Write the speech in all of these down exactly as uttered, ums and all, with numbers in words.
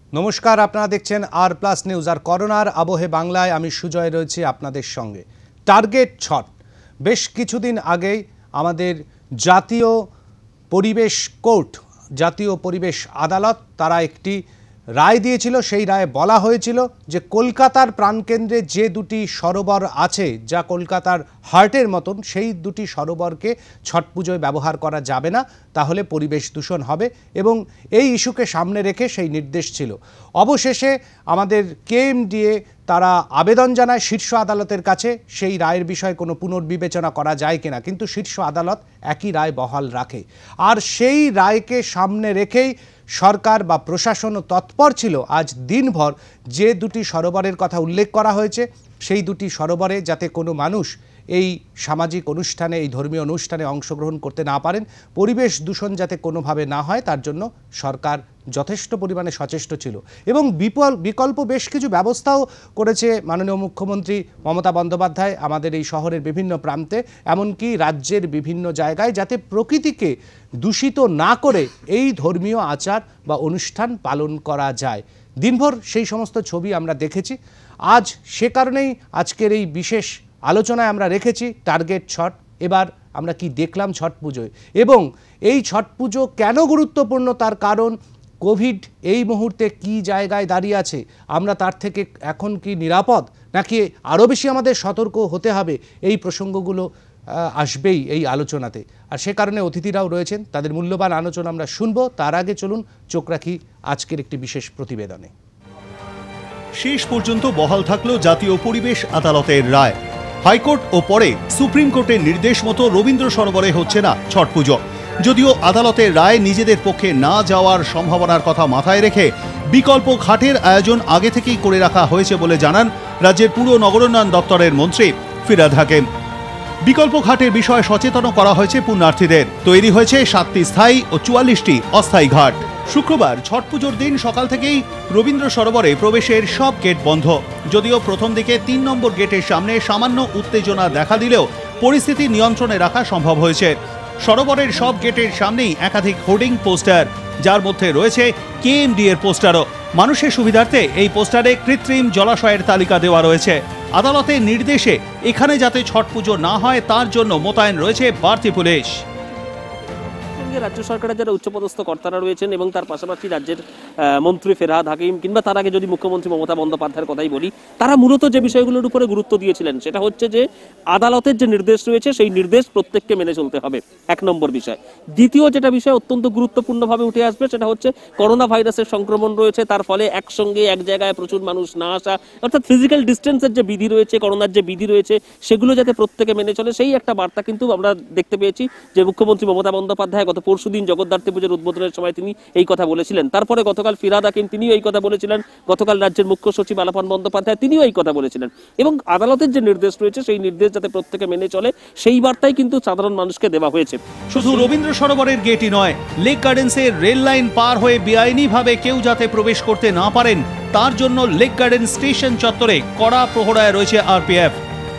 নমস্কার, আপনারা দেখছেন আর প্লাস নিউজ। আর করোনার আবহে বাংলায় আমি সুজয় রয়েছি আপনাদের সঙ্গে। টার্গেট ছট। বেশ কিছুদিন আগেই আমাদের জাতীয় পরিবেশ কোর্ট, জাতীয় পরিবেশ আদালত, তারা একটি রায় দিয়েছিল। সেই রায়ে বলা হয়েছিল যে কলকাতার প্রাণকেন্দ্রে যে দুটি সরোবর আছে, যা কলকাতার হার্টের মতন, সেই দুটি সরোবরকে ছট পুজোয় ব্যবহার করা যাবে না, তাহলে পরিবেশ দূষণ হবে। এবং এই ইস্যুকে সামনে রেখে সেই নির্দেশ ছিল। অবশেষে আমাদের কেএমডিএ তারা আবেদন জানায় শীর্ষ আদালতের কাছে সেই রায়ের বিষয়ে কোনো পুনর্বিবেচনা করা যায় কিনা, কিন্তু শীর্ষ আদালত একই রায় বহাল রাখে। আর সেই রায়কে সামনে রেখেই সরকার বা প্রশাসনও তৎপর ছিল আজ দিনভর যে দুটি সরোবরের কথা উল্লেখ করা হয়েছে, সেই দুটি সরোবরে যাতে কোনো মানুষ এই সামাজিক অনুষ্ঠানে, এই ধর্মীয় অনুষ্ঠানে অংশগ্রহণ করতে না পারেন, পরিবেশ দূষণ যাতে কোনোভাবে না হয়, তার জন্য সরকার যথেষ্ট পরিমাণে সচেষ্ট ছিল। এবং বিপল বিকল্প বেশ কিছু ব্যবস্থাও করেছে মাননীয় মুখ্যমন্ত্রী মমতা বন্দ্যোপাধ্যায় আমাদের এই শহরের বিভিন্ন প্রান্তে, এমনকি রাজ্যের বিভিন্ন জায়গায়, যাতে প্রকৃতিকে দূষিত না করে এই ধর্মীয় আচার বা অনুষ্ঠান পালন করা যায়। দিনভর সেই সমস্ত ছবি আমরা দেখেছি। আজ সে কারণেই আজকের এই বিশেষ আলোচনায় আমরা রেখেছি টার্গেট ছট। এবার আমরা কি দেখলাম ছট পুজোয়, এবং এই ছট পুজো কেন গুরুত্বপূর্ণ, তার কারণ কোভিড এই মুহূর্তে কি জায়গায় দাঁড়িয়ে আছে, আমরা তার থেকে এখন কি নিরাপদ, নাকি আরও বেশি আমাদের সতর্ক হতে হবে, এই প্রসঙ্গগুলো আসবেই এই আলোচনাতে। আর সে কারণে অতিথিরাও রয়েছেন, তাদের মূল্যবান আলোচনা আমরা শুনবো। তার আগে চলুন চোখ রাখি আজকের একটি বিশেষ প্রতিবেদনে। শেষ পর্যন্ত বহাল থাকলো জাতীয় পরিবেশ আদালতের রায়। হাইকোর্ট ও পরে সুপ্রিম কোর্টের নির্দেশ মতো রবীন্দ্র সরোবরে হচ্ছে না ছট পুজো। যদিও আদালতের রায় নিজেদের পক্ষে না যাওয়ার সম্ভাবনার কথা মাথায় রেখে বিকল্প ঘাটের আয়োজন আগে থেকেই করে রাখা হয়েছে বলে জানান রাজ্যের পুর নগরোন্নয়ন দপ্তরের মন্ত্রী ফিরহাদ হাকিম। বিকল্প ঘাটের বিষয়ে সচেতন করা হয়েছে পুণ্যার্থীদের। তৈরি হয়েছে সাতটি স্থায়ী ও চুয়াল্লিশটি অস্থায়ী ঘাট। শুক্রবার ছট পুজোর দিন সকাল থেকেই রবীন্দ্র সরোবরে প্রবেশের সব গেট বন্ধ। যদিও প্রথম দিকে তিন নম্বর গেটের সামনে সামান্য উত্তেজনা দেখা দিলেও পরিস্থিতি নিয়ন্ত্রণে রাখা সম্ভব হয়েছে। সরোবরের সব গেটের সামনেই একাধিক হোর্ডিং পোস্টার, যার মধ্যে রয়েছে কেএমডি এর পোস্টারও। মানুষের সুবিধার্থে এই পোস্টারে কৃত্রিম জলাশয়ের তালিকা দেওয়া রয়েছে। আদালতের নির্দেশে এখানে যাতে ছট পুজো না হয় তার জন্য মোতায়েন রয়েছে বাড়তি পুলিশ। রাজ্য সরকারের যারা উচ্চপদস্থ কর্তারা রয়েছেন এবং তার পাশাপাশি রাজ্যের মন্ত্রী ফিরহাদ হাকিম, কিংবা তার আগে যদি মুখ্যমন্ত্রী মমতা বন্দ্যোপাধ্যায়ের কথাই বলি, তারা মূলত যে বিষয়গুলোর উপরে গুরুত্ব দিয়েছিলেন সেটা হচ্ছে যে আদালতের যে নির্দেশ রয়েছে সেই নির্দেশ প্রত্যেককে মেনে চলতে হবে, এক নম্বর বিষয়। দ্বিতীয় যেটা বিষয় অত্যন্ত গুরুত্বপূর্ণভাবে উঠে আসবে সেটা হচ্ছে করোনা ভাইরাসের সংক্রমণ রয়েছে, তার ফলে একসঙ্গে এক জায়গায় প্রচুর মানুষ না আসা, অর্থাৎ ফিজিক্যাল ডিস্টেন্সের যে বিধি রয়েছে, করোনার যে বিধি রয়েছে, সেগুলো যাতে প্রত্যেকে মেনে চলে, সেই একটা বার্তা কিন্তু আমরা দেখতে পেয়েছি যে মুখ্যমন্ত্রী মমতা বন্দ্যোপাধ্যায় গত পরশুদিন জগদ্ধাত্রী পুজোর উদ্বোধনের সময় তিনি এই কথা বলেছিলেন। তারপরে গতকাল ফিরহাদ হাকিম তিনিও এই কথা বলেছিলেন, গতকাল রাজ্যের মুখ্য সচিব আলাপন বন্দ্যোপাধ্যায় তিনিও এই কথা বলেছিলেন। এবং আদালতের যে নির্দেশ রয়েছে সেই নির্দেশ যাতে প্রত্যেকে মেনে চলে, সেই বার্তাই কিন্তু সাধারণ মানুষকে দেওয়া হয়েছে। শুধু রবীন্দ্র সরোবরের গেটই নয়, লেক গার্ডেন্সের রেল লাইন পার হয়ে বেআইনিভাবে কেউ যাতে প্রবেশ করতে না পারেন তার জন্য লেক গার্ডেন স্টেশন চত্বরে কড়া প্রহরায় রয়েছে আরপিএফ।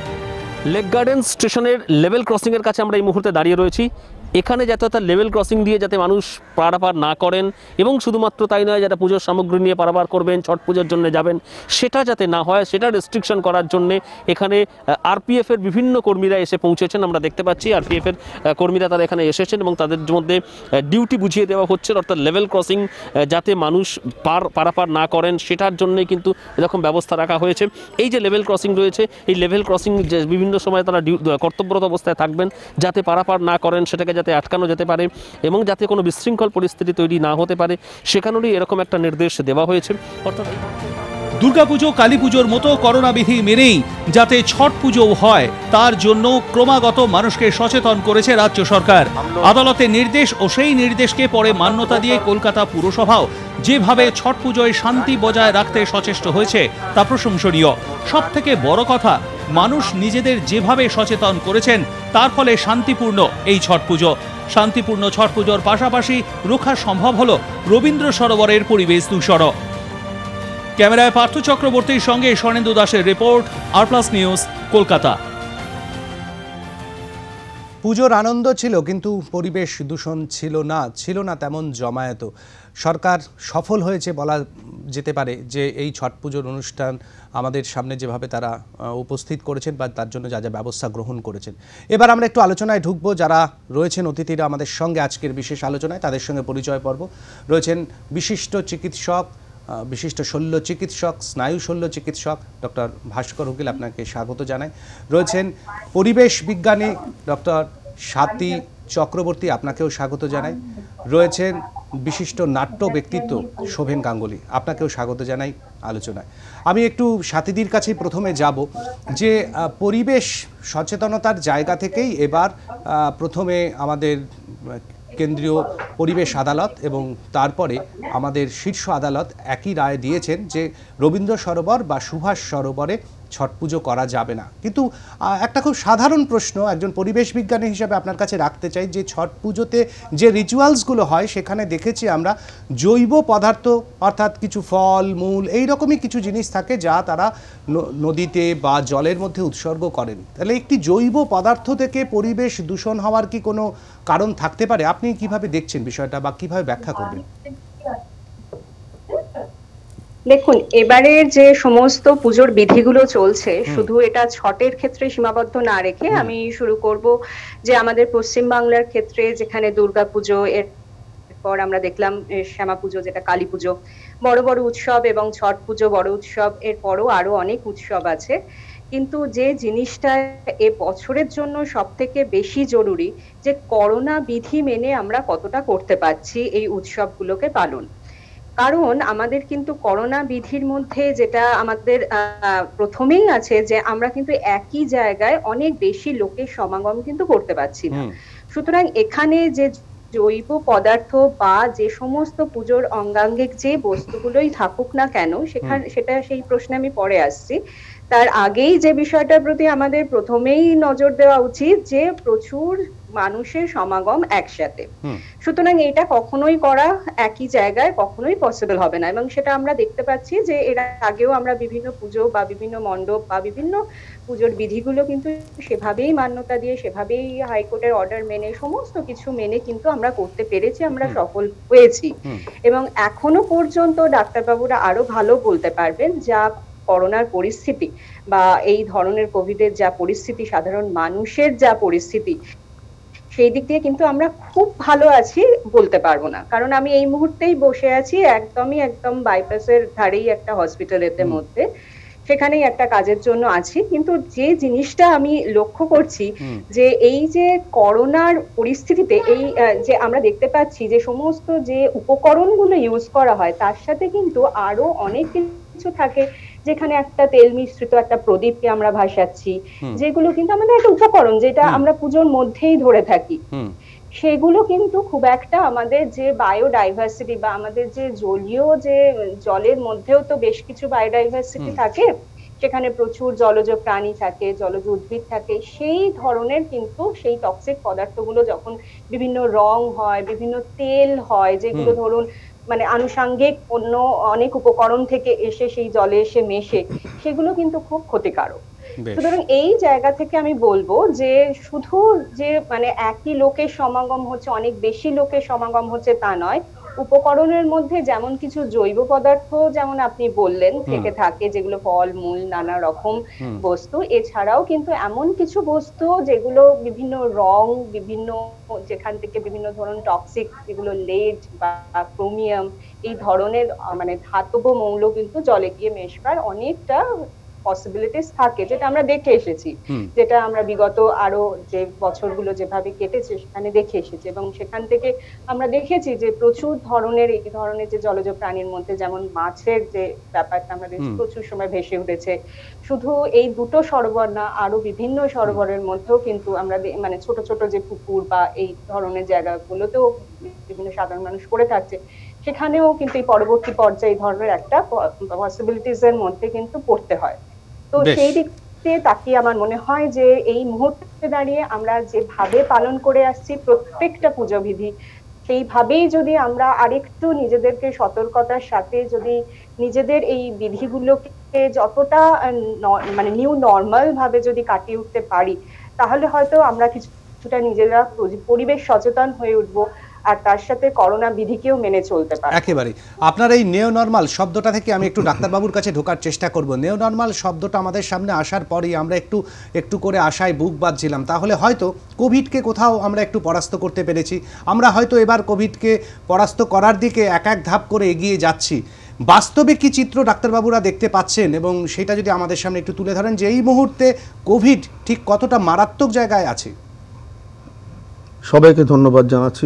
লেক গার্ডেন স্টেশনের লেভেল ক্রসিং এর কাছে আমরা এই মুহূর্তে দাঁড়িয়ে রয়েছি। এখানে যাতে তার লেভেল ক্রসিং দিয়ে যাতে মানুষ পারাপার না করেন, এবং শুধুমাত্র তাই নয়, যারা পুজোর সামগ্রী নিয়ে পারাপার করবেন, ছট পুজোর জন্য যাবেন, সেটা যাতে না হয়, সেটা রেস্ট্রিকশন করার জন্য এখানে আরপিএফ এর বিভিন্ন কর্মীরা এসে পৌঁছেছেন। আমরা দেখতে পাচ্ছি আরপিএফ এর কর্মীরা তারা এখানে এসেছেন এবং তাদের মধ্যে ডিউটি বুঝিয়ে দেওয়া হচ্ছে, অর্থাৎ লেভেল ক্রসিং যাতে মানুষ পার পারাপার না করেন সেটার জন্যই কিন্তু এরকম ব্যবস্থা রাখা হয়েছে। এই যে লেভেল ক্রসিং রয়েছে, এই লেভেল ক্রসিং যে বিভিন্ন সময় তারা কর্তব্যরত অবস্থায় থাকবেন, যাতে পারাপার না করেন, সেটাকে যাতে আটকানো যেতে পারে এবং যাতে কোনো বিশৃঙ্খল পরিস্থিতি তৈরি না হতে পারে, সেখানেই এরকম একটা নির্দেশ দেওয়া হয়েছে। অর্থাৎ দুর্গাপুজো, কালী পুজোর মতো করোনা বিধি মেনেই যাতে ছট পুজো হয় তার জন্য ক্রমাগত মানুষকে সচেতন করেছে রাজ্য সরকার। আদালতের নির্দেশ ও সেই নির্দেশকে পরে মান্যতা দিয়ে কলকাতা পুরসভাও যেভাবে ছট পুজোয় শান্তি বজায় রাখতে সচেষ্ট হয়েছে তা প্রশংসনীয়। সব থেকে বড় কথা, মানুষ নিজেদের যেভাবে সচেতন করেছেন তার ফলে শান্তিপূর্ণ এই ছট পুজো। শান্তিপূর্ণ ছট পুজোর পাশাপাশি রক্ষা সম্ভব হলো রবীন্দ্র সরোবরের পরিবেশ দূষণ। ক্যামেরায় পার্থ চক্রবর্তীর সঙ্গে স্বর্ণেন্দু দাসের report, R plus news, Kolkata. পুজোর আনন্দ ছিল, কিন্তু পরিবেশ দূষণ ছিল না, ছিল না তেমন জমায়েত। সরকার সফল হয়েছে বলা যেতে পারে যে এই ছট পুজোর অনুষ্ঠান আমাদের সামনে যেভাবে তারা উপস্থিত করেছেন বা তার জন্য যা যা ব্যবস্থা গ্রহণ করেছেন। এবার আমরা একটু আলোচনায় ঢুকবো। যারা রয়েছেন অতিথিরা আমাদের সঙ্গে আজকের বিশেষ আলোচনায়, তাদের সঙ্গে পরিচয় পর্ব। রয়েছেন বিশিষ্ট চিকিৎসক, বিশিষ্ট শল্য চিকিৎসক, স্নায়ু শল্য চিকিৎসক ডক্টর ভাস্কর উকিল, আপনাকে স্বাগত জানাই। রয়েছেন পরিবেশ বিজ্ঞানী ডক্টর স্বাতী চক্রবর্তী, আপনাকেও স্বাগত জানাই। রয়েছেন বিশিষ্ট নাট্য ব্যক্তিত্ব শোভেন গাঙ্গুলি, আপনাকেও স্বাগত জানাই আলোচনায়। আমি একটু স্বাতীদির কাছেই প্রথমে যাব যে পরিবেশ সচেতনতার জায়গা থেকেই এবার প্রথমে আমাদের কেন্দ্রীয় পরিবেশ আদালত এবং তারপরে আমাদের শীর্ষ আদালত একই রায় দিয়েছেন যে রবীন্দ্র সরোবর বা সুভাষ সরোবরে ছট পুজো করা যাবে না। কিন্তু একটা খুব সাধারণ প্রশ্ন একজন পরিবেশ বিজ্ঞানী হিসাবে আপনার কাছে রাখতে চাই যে ছট পুজোতে যে রিচুয়ালসগুলো হয় সেখানে দেখেছি আমরা জৈব পদার্থ, অর্থাৎ কিছু ফল মূল এই রকমই কিছু জিনিস থাকে যা তারা নদীতে বা জলের মধ্যে উৎসর্গ করেন। তাহলে একটি জৈব পদার্থ থেকে পরিবেশ দূষণ হওয়ার কি কোনো কারণ থাকতে পারে? আপনি কিভাবে দেখছেন বিষয়টা বা কিভাবে ব্যাখ্যা করবেন? দেখুন, এবারে যে সমস্ত পুজোর বিধিগুলো চলছে শুধু এটা ছটের ক্ষেত্রে সীমাবদ্ধ না রেখে আমি শুরু করব যে আমাদের পশ্চিম বাংলার ক্ষেত্রে যেখানে দুর্গা পুজো, এরপর আমরা দেখলাম শ্যামা পুজো যেটা কালী পুজো, বড় বড় উৎসব, এবং ছট পুজো বড় উৎসব, এরপরও আরো অনেক উৎসব আছে। কিন্তু যে জিনিসটা এ বছরের জন্য সব থেকে বেশি জরুরি যে করোনা বিধি মেনে আমরা কতটা করতে পারছি এই উৎসবগুলোকে পালন। কারণ আমাদের কিন্তু করোনা বিধির মধ্যে যেটা আমাদের প্রথমেই আছে যে আমরা কিন্তু একই জায়গায় অনেক বেশি লোকের সমাগম কিন্তু করতে পারছি না। সুতরাং এখানে যে জৈব পদার্থ বা যে সমস্ত পুজোর অঙ্গাঙ্গিক যে বস্তুগুলোই থাকুক না কেন, সেখানে সেটা সেই প্রশ্নে আমি পরে আসছি। তার আগেই যে বিষয়টার প্রতি আমাদের প্রথমেই নজর দেওয়া উচিত যে প্রচুর মানুষের সমাগম একসাথে, সুতরাং এটা কখনোই করা একই জায়গায় কখনোই পসিবল হবে না। এবং সেটা আমরা দেখতে পাচ্ছি যে এর আগেও আমরা বিভিন্ন পুজো বা বিভিন্ন মণ্ডপ বা বিভিন্ন পুজোর বিধিগুলো কিন্তু সেভাবেই মান্যতা দিয়ে, সেভাবেই হাইকোর্টের অর্ডার মেনে, সমস্ত কিছু মেনে কিন্তু আমরা করতে পেরেছি, আমরা সফল হয়েছি। এবং এখনো পর্যন্ত ডাক্তারবাবুরা আরো ভালো বলতে পারবেন যা করোনার পরিস্থিতি বা এই ধরনের কোভিডের যা পরিস্থিতি, সাধারণ মানুষের যা পরিস্থিতি, সেই দিক দিয়ে কিন্তু আমরা খুব ভালো আছি বলতে পারবো না। কারণ আমি এই মুহূর্তেই বসে আছি একদমই একদম বাইপাসের ধারেই একটা হসপিটালের মধ্যে, সেখানেই একটা কাজের জন্য আছি। কিন্তু যে জিনিসটা আমি লক্ষ্য করছি যে এই যে করোনার পরিস্থিতিতে এই যে আমরা দেখতে পাচ্ছি যে সমস্ত যে উপকরণগুলো ইউজ করা হয় তার সাথে কিন্তু আরো অনেক কিছু থাকে, যেখানে একটা তেল মিশ্রিত একটা প্রদীপকে আমরা ভাসাচ্ছি, যেগুলো কিন্তু আমাদের একটা উপকরণ যেটা আমরা পুজোর মধ্যেই ধরে থাকি। সেগুলো কিন্তু খুব একটা আমাদের যে বায়োডাইভার্সিটি বা আমাদের যে জলীয় যে জলের মধ্যেও তো বেশ কিছু বায়োডাইভার্সিটি থাকে, সেখানে প্রচুর জলজ প্রাণী থাকে, জলজ উদ্ভিদ থাকে, সেই ধরনের কিন্তু সেই টক্সিক পদার্থগুলো যখন বিভিন্ন রং হয়, বিভিন্ন তেল হয়, যেগুলো ধরুন মানে আনুষঙ্গিক অন্য অনেক উপকরণ থেকে এসে সেই জলে এসে মেশে, সেগুলো কিন্তু খুব ক্ষতিকারক। সুতরাং এই জায়গা থেকে আমি বলবো যে শুধু যে মানে একই লোকের সমাগম হচ্ছে, অনেক বেশি লোকের সমাগম হচ্ছে তা নয়, উপকরণের মধ্যে যেমন কিছু জৈব পদার্থ যেমন আপনি বললেন থেকে থাকে, যেগুলো ফল মূল নানা রকম বস্তু, এছাড়াও কিন্তু এমন কিছু বস্তু যেগুলো বিভিন্ন রং, বিভিন্ন যেখান থেকে বিভিন্ন ধরনের টক্সিক যেগুলো লেড বা ক্রোমিয়াম এই ধরনের মানে ধাতব মৌল কিন্তু জলে গিয়ে মেশবার অনেকটা পসিবিলিটিস থাকে, যেটা আমরা দেখে এসেছি, যেটা আমরা বিগত আরো যে বছরগুলো যেভাবে কেটেছে সেখানে দেখে এসেছি। এবং সেখান থেকে আমরা দেখেছি যে প্রচুর ধরনের এই ধরনের যে জলজ প্রাণীর মধ্যে যেমন মাছের যে ব্যাপারটা আমরা দেখছি প্রচুর সময় ভেসে উঠেছে। শুধু এই দুটো সরোবর না, আরো বিভিন্ন সরোবরের মধ্যেও কিন্তু আমরা মানে ছোট ছোট যে পুকুর বা এই ধরনের জায়গাগুলোতেও বিভিন্ন সাধারণ মানুষ করে থাকছে, সেখানেও কিন্তু এই পরবর্তী পর্যায়ে এই ধরনের একটা পসিবিলিটিস এর মধ্যে কিন্তু পড়তে হয়। তো সেই দিক থেকে তাকিয়ে আমার মনে হয় যে এই মুহূর্তে দাঁড়িয়ে আমরা যেভাবে পালন করে আসছি প্রত্যেকটা পুজো বিধি, সেইভাবেই যদি আমরা আরেকটু নিজেদেরকে সতর্কতার সাথে যদি নিজেদের এই বিধিগুলোকে যতটা মানে নিউ নর্মাল ভাবে যদি কাটিয়ে উঠতে পারি, তাহলে হয়তো আমরা কিছু কিছুটা নিজেরা পরিবেশ সচেতন হয়ে উঠবো আর তার সাথে করোনা বিধিকেও মেনে চলতে পারে। একেবারে আপনার এই নিও নর্মাল শব্দটা থেকে আমি একটু ডাক্তারবাবুর কাছে ঢোকার চেষ্টা করব। নিও নর্মাল শব্দটা আমাদের সামনে আসার পরেই আমরা একটু একটু করে আশায় বুক বাঁধছিলাম, তাহলে হয়তো কোভিডকে কোথাও আমরা একটু পরাস্ত করতে পেরেছি, আমরা হয়তো এবার কোভিডকে পরাস্ত করার দিকে এক এক ধাপ করে এগিয়ে যাচ্ছি। বাস্তবে কি চিত্র ডাক্তারবাবুরা দেখতে পাচ্ছেন এবং সেটা যদি আমাদের সামনে একটু তুলে ধরেন যে এই মুহূর্তে কোভিড ঠিক কতটা মারাত্মক জায়গায় আছে? সবাইকে ধন্যবাদ জানাচ্ছি।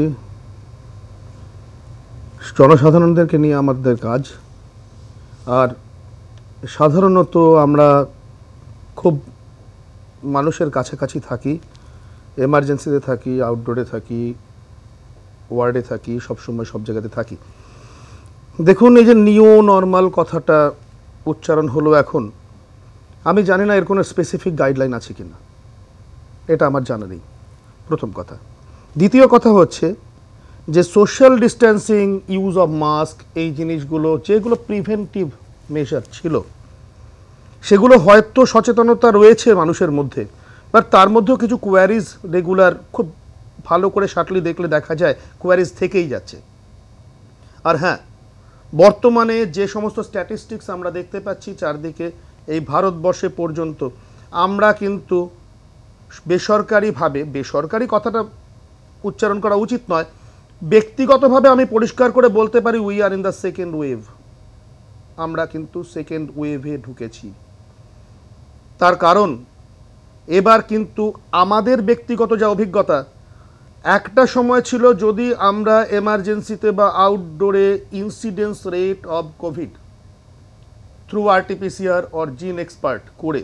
জনসাধারণদেরকে নিয়ে আমাদের কাজ, আর সাধারণত আমরা খুব মানুষের কাছাকাছি থাকি, এমার্জেন্সিতে থাকি, আউটডোরে থাকি, ওয়ার্ডে থাকি, সবসময় সব জায়গাতে থাকি। দেখুন, এই যে নিও নর্মাল কথাটা উচ্চারণ হলো এখন, আমি জানি না এর কোনো স্পেসিফিক গাইডলাইন আছে কিনা, এটা আমার জানা নেই, প্রথম কথা। দ্বিতীয় কথা হচ্ছে যে social distancing, use of mask, এই জিনিসগুলো যেগুলো প্রিভেন্টিভ মেজার ছিল সেগুলো হয়তো সচেতনতা রয়েছে মানুষের মধ্যে, বাট তার মধ্যেও কিছু কোয়ারিজ রেগুলার খুব ভালো করে সাটলি দেখলে দেখা যায় কোয়ারিজ থেকেই যাচ্ছে। আর হ্যাঁ, বর্তমানে যে সমস্ত স্ট্যাটিস্টিক্স আমরা দেখতে পাচ্ছি চারদিকে এই ভারতবর্ষে পর্যন্ত, আমরা কিন্তু বেসরকারিভাবে, বেসরকারি কথাটা উচ্চারণ করা উচিত নয়, ব্যক্তিগতভাবে আমি পরিষ্কার করে বলতে পারি we are in the second wave. আমরা কিন্তু সেকেন্ড ওয়েভে ঢুকেছি। তার কারণ এবার কিন্তু আমাদের ব্যক্তিগত যা অভিজ্ঞতা, একটা সময় ছিল যদি আমরা এমার্জেন্সিতে বা আউটডোরে incidence rate of covid through RTPCR or gene expert করে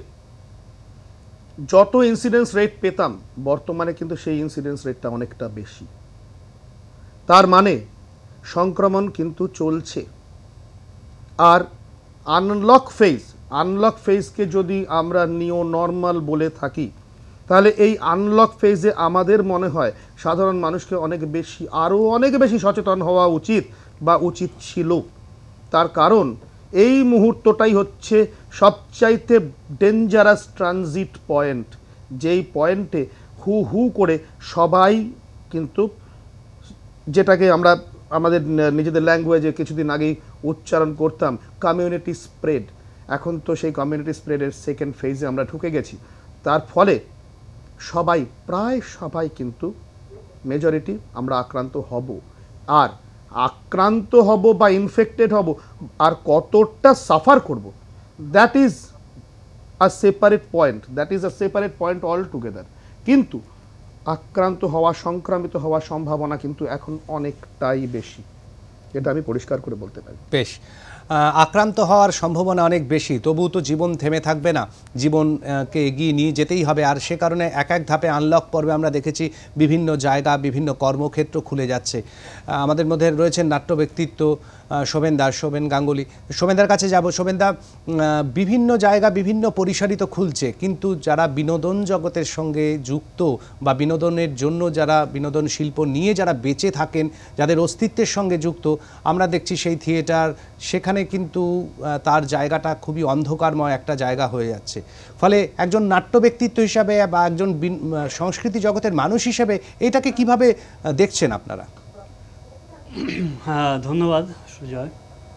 যত ইনসিডেন্স রেট পেতাম, বর্তমানে কিন্তু সেই ইনসিডেন্স রেটটা অনেকটা বেশি। তার মানে সংক্রমণ কিন্তু চলছে। আর আনলক ফেজ, আনলক ফেজকে যদি আমরা নিও নর্মাল বলে থাকি, তাহলে এই আনলক ফেজে আমাদের মনে হয় সাধারণ মানুষকে অনেক বেশি, আরও অনেক বেশি সচেতন হওয়া উচিত বা উচিত ছিল। তার কারণ এই মুহূর্তটাই হচ্ছে সবচাইতে ডেঞ্জারাস ট্রানজিট পয়েন্ট, যেই পয়েন্টে হু হু করে সবাই কিন্তু, যেটাকে আমরা আমাদের নিজেদের ল্যাঙ্গুয়েজে কিছুদিন আগেই উচ্চারণ করতাম কমিউনিটি স্প্রেড, এখন তো সেই কমিউনিটি স্প্রেডের সেকেন্ড ফেজে আমরা ঢুকে গেছি। তার ফলে সবাই, প্রায় সবাই কিন্তু মেজরিটি আমরা আক্রান্ত হব। আর আক্রান্ত হব বা ইনফেক্টেড হব আর কতটা সাফার করব, that is a separate point, that is a separate point all together. কিন্তু আক্রান্ত হওয়া, সংক্রামিত হওয়ার সম্ভাবনা কিন্তু এখন অনেকটাই বেশি, এটা আমি পরিষ্কার করে বলতে পারি। বেশ, আক্রান্ত হওয়ার সম্ভাবনা অনেক বেশি, তবুও তো জীবন থেমে থাকবে না, জীবনকে এগিয়ে নিয়ে যেতেই হবে। আর সে কারণে এক এক ধাপে আনলক পর্বে আমরা দেখেছি বিভিন্ন জায়গা, বিভিন্ন কর্মক্ষেত্র খুলে যাচ্ছে। আমাদের মধ্যে রয়েছেন নাট্য ব্যক্তিত্ব শোভেন দাস, শোভেন গাঙ্গুলি। শোভেনদার কাছে যাব। শোভেনদা, বিভিন্ন জায়গা, বিভিন্ন পরিসরই তো খুলছে, কিন্তু যারা বিনোদন জগতের সঙ্গে যুক্ত বা বিনোদনের জন্য যারা বিনোদন শিল্প নিয়ে যারা বেঁচে থাকেন, যাদের অস্তিত্বের সঙ্গে যুক্ত, আমরা দেখছি সেই থিয়েটার, সেখানে কিন্তু তার জায়গাটা খুবই অন্ধকারময় একটা জায়গা হয়ে যাচ্ছে। ফলে একজন নাট্য ব্যক্তিত্ব হিসাবে বা একজন সংস্কৃতি জগতের মানুষ হিসেবে এটাকে কিভাবে দেখছেন আপনারা? হ্যাঁ, ধন্যবাদ সুজয়।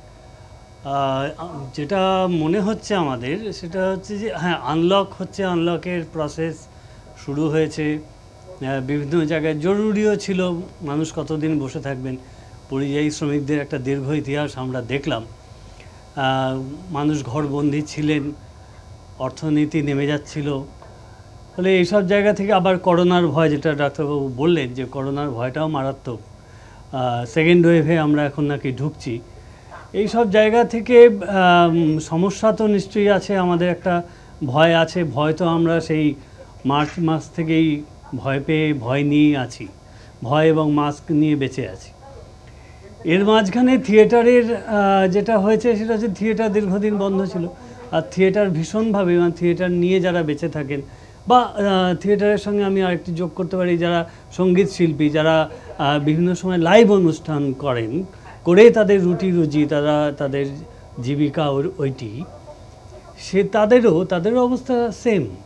যেটা মনে হচ্ছে আমাদের সেটা হচ্ছে যে হ্যাঁ, আনলক হচ্ছে, আনলকের প্রসেস শুরু হয়েছে। বিভিন্ন জায়গায় জরুরিও ছিল, মানুষ কতদিন বসে থাকবেন, পরিযায়ী শ্রমিকদের একটা দীর্ঘ ইতিহাস আমরা দেখলাম। মানুষ ঘরবন্দি ছিলেন, অর্থনীতি নেমে যাচ্ছিল। ফলে এইসব জায়গা থেকে আবার করোনার ভয়, যেটা ডাক্তারবাবু বললেন যে করোনার ভয়টাও মারাত্মক, সেকেন্ড ওয়েভে আমরা এখন নাকি ঢুকছি। এই সব জায়গা থেকে সমস্যা তো নিশ্চয়ই আছে, আমাদের একটা ভয় আছে। ভয় তো আমরা সেই মার্চ মাস থেকেই ভয় পেয়ে ভয় নিয়েই আছি, ভয় এবং মাস্ক নিয়ে বেঁচে আছি। এর মাঝখানে থিয়েটারের যেটা হয়েছে সেটা হচ্ছে থিয়েটার দীর্ঘদিন বন্ধ ছিল, আর থিয়েটার ভীষণভাবে, মানে থিয়েটার নিয়ে যারা বেঁচে থাকেন বা থিয়েটারের সঙ্গে আমি আরেকটি যোগ করতে পারি, যারা সঙ্গীত শিল্পী, যারা বিভিন্ন সময় লাইভ অনুষ্ঠান করেন, করে তাদের রুটি রুজি, তারা তাদের জীবিকা ওইটি, সে তাদেরও তাদেরও অবস্থা সেম।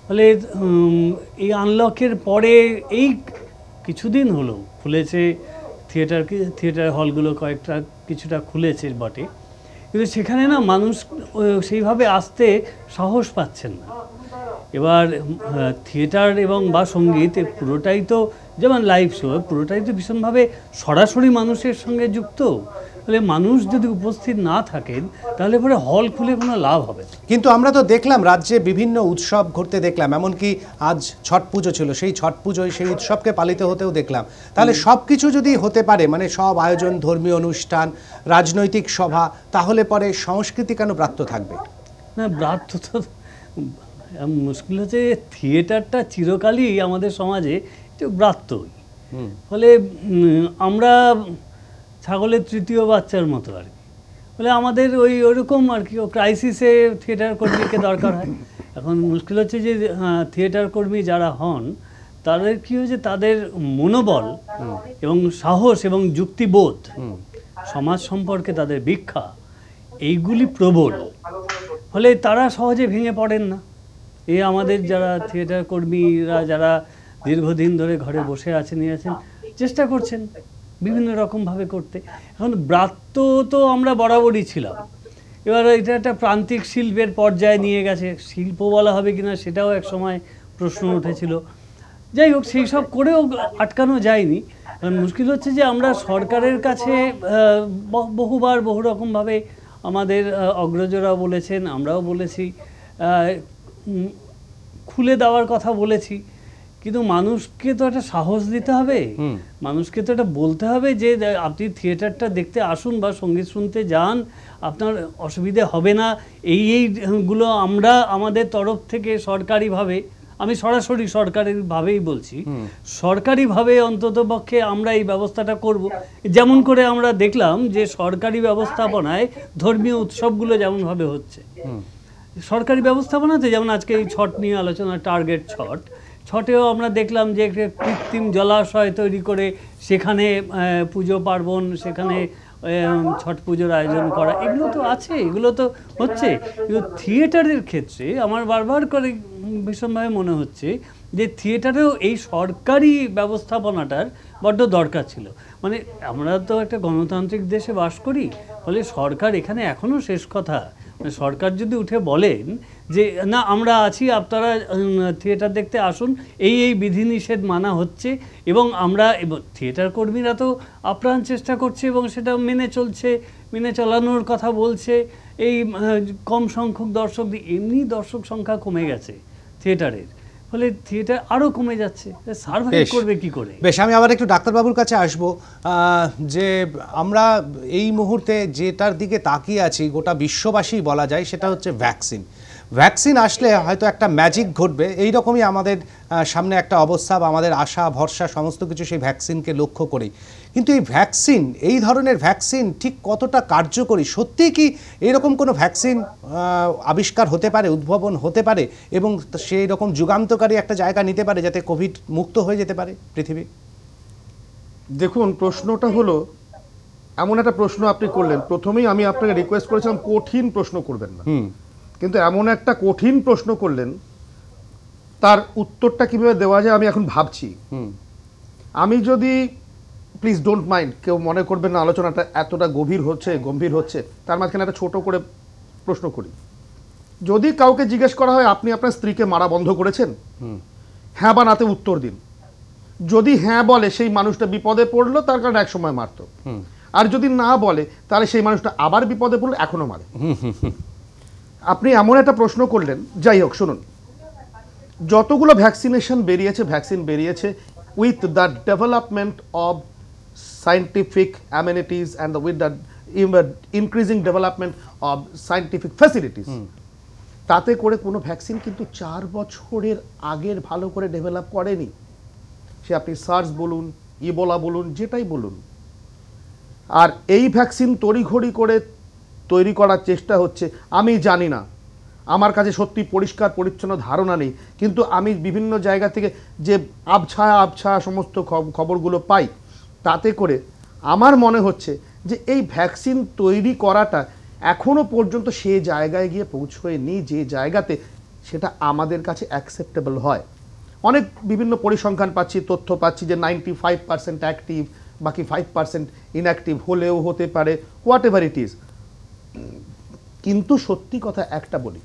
ফলে এই আনলকের পরে এই কিছুদিন হলো খুলেছে থিয়েটার থিয়েটার হলগুলো, কয়েকটা কিছুটা খুলেছে বটে, কিন্তু সেখানে না মানুষ সেইভাবে আসতে সাহস পাচ্ছেন না। এবার থিয়েটার এবং বা সঙ্গীত পুরোটাই তো যেমন লাইভ শো, পুরোটাই তো ভীষণভাবে সরাসরি মানুষের সঙ্গে যুক্ত। তাহলে মানুষ যদি উপস্থিত না থাকেন তাহলে পরে হল খুলে কোনো লাভ হবে না। কিন্তু আমরা তো দেখলাম রাজ্যে বিভিন্ন উৎসব ঘটতে দেখলাম, এমনকি আজ ছট পুজো ছিল, সেই ছট পুজোয় সেই উৎসবকে পালিত হতেও দেখলাম। তাহলে সব কিছু যদি হতে পারে, মানে সব আয়োজন, ধর্মীয় অনুষ্ঠান, রাজনৈতিক সভা, তাহলে পরে সংস্কৃতি কেন ব্রাত্য থাকবে? না, ব্রাত্য তো মুশকিল হচ্ছে, থিয়েটারটা চিরকালই আমাদের সমাজে একটু ব্রাত্যই। ফলে আমরা ছাগলের তৃতীয় বাচ্চার মতো আর কি। ফলে আমাদের ওই ওরকম আর কি ক্রাইসিসে থিয়েটার কর্মীকে দরকার হয়। এখন মুশকিল হচ্ছে যে থিয়েটার কর্মী যারা হন তাদের কী হয়েছে, তাদের মনোবল এবং সাহস এবং যুক্তিবোধ, সমাজ সম্পর্কে তাদের ভিক্ষা, এইগুলি প্রবল। ফলে তারা সহজে ভেঙে পড়েন না। এই আমাদের যারা থিয়েটার কর্মীরা যারা দীর্ঘদিন ধরে ঘরে বসে আছেন নিয়ে আছেন, চেষ্টা করছেন বিভিন্ন রকমভাবে করতে। এখন ব্রাত্য তো আমরা বরাবরই ছিলাম, এবার এটা একটা প্রান্তিক শিল্পের পর্যায়ে নিয়ে গেছে, শিল্প বলা হবে কিনা সেটাও এক সময় প্রশ্ন উঠেছিল। যাই হোক, সেই সব করেও আটকানো যায়নি। মুশকিল হচ্ছে যে আমরা সরকারের কাছে বহুবার বহু রকমভাবে আমাদের অগ্রজরাও বলেছেন, আমরাও বলেছি, খুলে দেওয়ার কথা বলেছি, কিন্তু মানুষকে তো একটা সাহস দিতে হবে, মানুষকে তো এটা বলতে হবে যে আপনি থিয়েটারটা দেখতে আসুন বা সঙ্গীত শুনতে যান, আপনার অসুবিধে হবে না। এই এইগুলো আমরা আমাদের তরফ থেকে সরকারিভাবে, আমি সরাসরি সরকারিভাবেই বলছি, সরকারিভাবে অন্তত পক্ষে আমরা এই ব্যবস্থাটা করব। যেমন করে আমরা দেখলাম যে সরকারি ব্যবস্থাপনায় ধর্মীয় উৎসবগুলো যেমনভাবে হচ্ছে, সরকারি ব্যবস্থাপনাতে যেমন আজকে এই ছট নিয়ে আলোচনা, টার্গেট ছট, ছটেও আমরা দেখলাম যে একটা কৃত্রিম জলাশয় তৈরি করে সেখানে পুজো পার্বণ, সেখানে ছট পুজোর আয়োজন করা, এগুলো তো আছে, এগুলো তো হচ্ছে। কিন্তু থিয়েটারের ক্ষেত্রে আমার বারবার করে ভীষণভাবে মনে হচ্ছে যে থিয়েটারেও এই সরকারি ব্যবস্থাপনাটার বড্ড দরকার ছিল। মানে আমরা তো একটা গণতান্ত্রিক দেশে বাস করি, ফলে সরকার এখানে এখনও শেষ কথা। সরকার যদি উঠে বলেন যে না আমরা আছি, আপনারা থিয়েটার দেখতে আসুন, এই এই বিধিনিষেধ মানা হচ্ছে, এবং আমরা থিয়েটার কর্মীরা তো আপ্রাণ চেষ্টা করছে এবং সেটা মেনে চলছে, মেনে চালানোর কথা বলছে। এই কম সংখ্যক দর্শক, এমনি দর্শক সংখ্যা কমে গেছে থিয়েটারের, ফলে থিয়েটার আরও কমে যাচ্ছে, সার্ভাইভ করবে কি করে? বেশ, আমি আবার একটু ডাক্তারবাবুর কাছে আসব। যে আমরা এই মুহূর্তে যেটার দিকে তাকিয়ে আছি গোটা বিশ্ববাসী বলা যায়, সেটা হচ্ছে ভ্যাকসিন। ভ্যাকসিন আসলে হয়তো একটা ম্যাজিক ঘটবে, এই রকমই আমাদের সামনে একটা অবস্থা বা আমাদের আশা ভরসা সমস্ত কিছু সেই ভ্যাকসিনকে লক্ষ্য করেই। কিন্তু এই ভ্যাকসিন, এই ধরনের ভ্যাকসিন ঠিক কতটা কার্যকরী? সত্যিই কি এরকম কোনো ভ্যাকসিন আবিষ্কার হতে পারে, উদ্ভাবন হতে পারে, এবং সেই রকম যুগান্তকারী একটা জায়গা নিতে পারে যাতে কোভিড মুক্ত হয়ে যেতে পারে পৃথিবী? দেখুন, প্রশ্নটা হলো এমন একটা প্রশ্ন আপনি করলেন, প্রথমেই আমি আপনাকে রিকোয়েস্ট করেছিলাম কঠিন প্রশ্ন করবেন না, কিন্তু এমন একটা কঠিন প্রশ্ন করলেন, তার উত্তরটা কিভাবে দেওয়া যায় আমি এখন ভাবছি। আমি যদি, প্লিজ ডোন্ট মাইন্ড, কেউ মনে করবেন না আলোচনাটা এতটা গভীর হচ্ছে গম্ভীর হচ্ছে, তার মাঝখানে একটা ছোট করে প্রশ্ন করি। যদি কাউকে জিজ্ঞেস করা হয় আপনি আপনার স্ত্রীকে মারা বন্ধ করেছেন, হ্যাঁ বা নাতে উত্তর দিন। যদি হ্যাঁ বলে, সেই মানুষটা বিপদে পড়লো, তার কারণে এক সময় মারতো। আর যদি না বলে, তাহলে সেই মানুষটা আবার বিপদে পড়লো, এখনো মারে। আপনি এমন একটা প্রশ্ন করলেন। যাই হোক, শুনুন, যতগুলো ভ্যাকসিনেশন বেরিয়েছে, ভ্যাকসিন বেরিয়েছে with the development of scientific amenities and with the increasing development of scientific facilities, তাতে করে কোনো ভ্যাকসিন কিন্তু চার বছরের আগের ভালো করে ডেভেলপ করেনি। সে আপনি সার্স বলুন, ইবোলা বলুন, যেটাই বলুন। আর এই ভ্যাকসিন তড়িঘড়ি করে তৈরি করার চেষ্টা হচ্ছে। আমি জানি না, আমার কাছে সত্যি পরিষ্কার পরিচ্ছন্ন ধারণা নেই, কিন্তু আমি বিভিন্ন জায়গা থেকে যে আবছায়া আবছায়া সমস্ত খবরগুলো পাই, তাতে করে আমার মনে হচ্ছে যে এই ভ্যাকসিন তৈরি করাটা এখনও পর্যন্ত সে জায়গায় গিয়ে পৌঁছয়নি যে জায়গাতে সেটা আমাদের কাছে অ্যাকসেপ্টেবল হয়। অনেক বিভিন্ন পরিসংখ্যান পাচ্ছি, তথ্য পাচ্ছি যে নাইনটি ফাইভ পার্সেন্ট অ্যাক্টিভ, বাকি ফাইভ পার্সেন্ট ইনঅ্যাক্টিভ হলেও হতে পারে, হোয়াট এভার ইট ইজ। কিন্তু সত্যি কথা একটা বলি,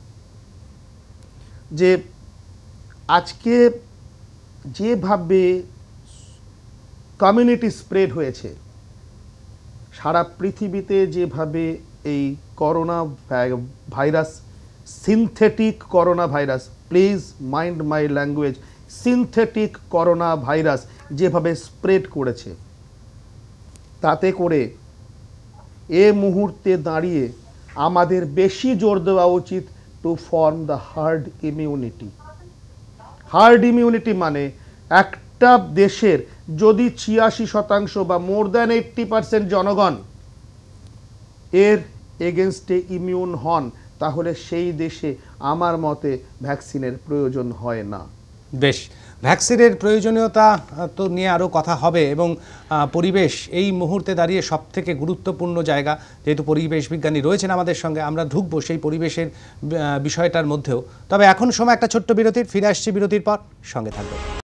যে আজকে যেভাবে কমিউনিটি স্প্রেড হয়েছে সারা পৃথিবীতে, যেভাবে এই corona virus, synthetic corona virus, please mind my language, synthetic corona virus যেভাবে স্প্রেড করেছে, তাতে করে এ মুহূর্তে দাঁড়িয়ে আমাদের বেশি জোর দেওয়া উচিত to form the herd immunity. Herd immunity মানে একটা দেশের যদি ছিয়াশি শতাংশ বা মোর দ্যান এইট্টি পার্সেন্ট জনগণ এর এগেনস্টে ইমিউন হন, তাহলে সেই দেশে আমার মতে ভ্যাকসিনের প্রয়োজন হয় না। বেশ, ভ্যাকসিনের প্রয়োজনীয়তা তো নিয়ে আরও কথা হবে, এবং পরিবেশ এই মুহূর্তে দাঁড়িয়ে সব থেকে গুরুত্বপূর্ণ জায়গা, যেহেতু পরিবেশ বিজ্ঞানী রয়েছেন আমাদের সঙ্গে, আমরা ঢুকবো সেই পরিবেশের বিষয়টার মধ্যেও। তবে এখন সময় একটা ছোট্ট বিরতির, ফিরে আসছি বিরতির পর, সঙ্গে থাকবে।